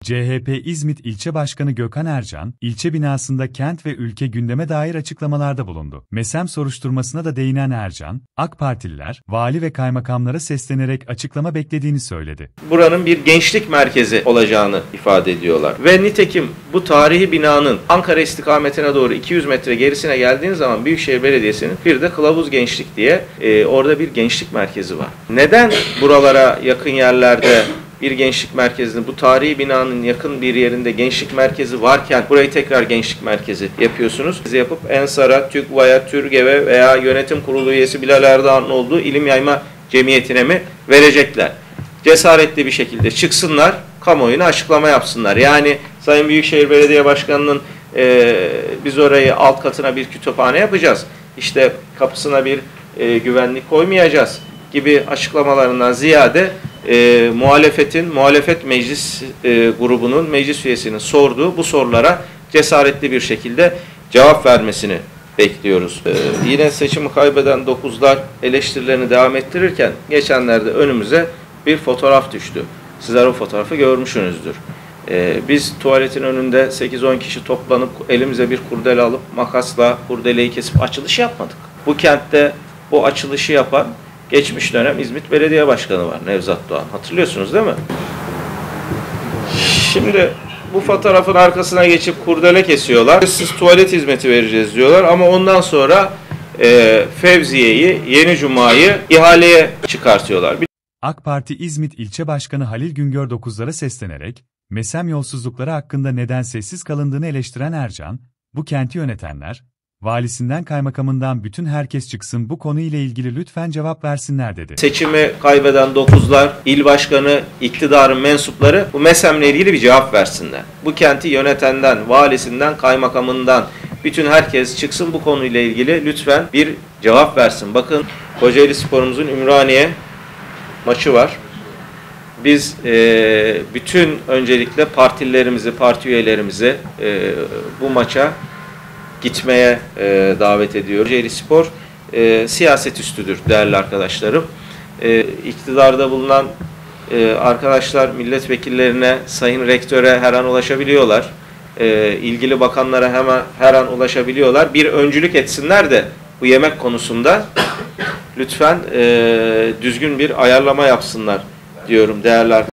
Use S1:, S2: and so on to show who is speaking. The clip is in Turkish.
S1: CHP İzmit İlçe Başkanı Gökhan Ercan, ilçe binasında kent ve ülke gündeme dair açıklamalarda bulundu. MESEM soruşturmasına da değinen Ercan, AK Partililer, vali ve kaymakamlara seslenerek açıklama beklediğini söyledi.
S2: Buranın bir gençlik merkezi olacağını ifade ediyorlar. Ve nitekim bu tarihi binanın Ankara istikametine doğru 200 metre gerisine geldiğiniz zaman Büyükşehir Belediyesi'nin bir de Kılavuz Gençlik diye orada bir gençlik merkezi var. Neden buralara yakın yerlerde bir gençlik merkezini, bu tarihi binanın yakın bir yerinde gençlik merkezi varken burayı tekrar gençlik merkezi yapıyorsunuz? Siz yapıp Ensar'a, TÜGVA'ya, TÜRGEV'e veya yönetim kurulu üyesi Bilal Erdoğan'ın olduğu İlim Yayma Cemiyeti'ne mi verecekler? Cesaretli bir şekilde çıksınlar, kamuoyuna açıklama yapsınlar. Yani Sayın Büyükşehir Belediye Başkanı'nın biz orayı alt katına bir kütüphane yapacağız, İşte kapısına bir güvenlik koymayacağız gibi açıklamalarından ziyade muhalefet meclis grubunun, meclis üyesinin sorduğu bu sorulara cesaretli bir şekilde cevap vermesini bekliyoruz. Yine seçimi kaybeden 9'lar eleştirilerini devam ettirirken geçenlerde önümüze bir fotoğraf düştü. Sizler o fotoğrafı görmüşsünüzdür. Biz tuvaletin önünde 8-10 kişi toplanıp elimize bir kurdele alıp makasla kurdeleyi kesip açılış yapmadık. Bu kentte bu açılışı yapan geçmiş dönem İzmit Belediye Başkanı var, Nevzat Doğan. Hatırlıyorsunuz değil mi? Şimdi bu fotoğrafın arkasına geçip kurdele kesiyorlar. Siz tuvalet hizmeti vereceğiz diyorlar ama ondan sonra Fevziye'yi, Yeni Cuma'yı ihaleye çıkartıyorlar.
S1: AK Parti İzmit İlçe Başkanı Halil Güngör 9'lara seslenerek, MESEM yolsuzlukları hakkında neden sessiz kalındığını eleştiren Ercan, bu kenti yönetenler, valisinden kaymakamından bütün herkes çıksın bu konuyla ilgili lütfen cevap versinler dedi.
S2: Seçimi kaybeden 9'lar, il başkanı, iktidarın mensupları bu MESEM'le ilgili bir cevap versinler. Bu kenti yönetenden, valisinden, kaymakamından bütün herkes çıksın bu konuyla ilgili lütfen bir cevap versin. Bakın Kocaeli Spor'umuzun Ümraniye maçı var. Biz bütün öncelikle partililerimizi, parti üyelerimizi bu maça gitmeye davet ediyoruz. Kocaeli Spor siyaset üstüdür değerli arkadaşlarım. İktidarda bulunan arkadaşlar milletvekillerine, sayın rektöre her an ulaşabiliyorlar. İlgili bakanlara her an ulaşabiliyorlar. Bir öncülük etsinler de bu yemek konusunda lütfen düzgün bir ayarlama yapsınlar diyorum değerli arkadaşlar.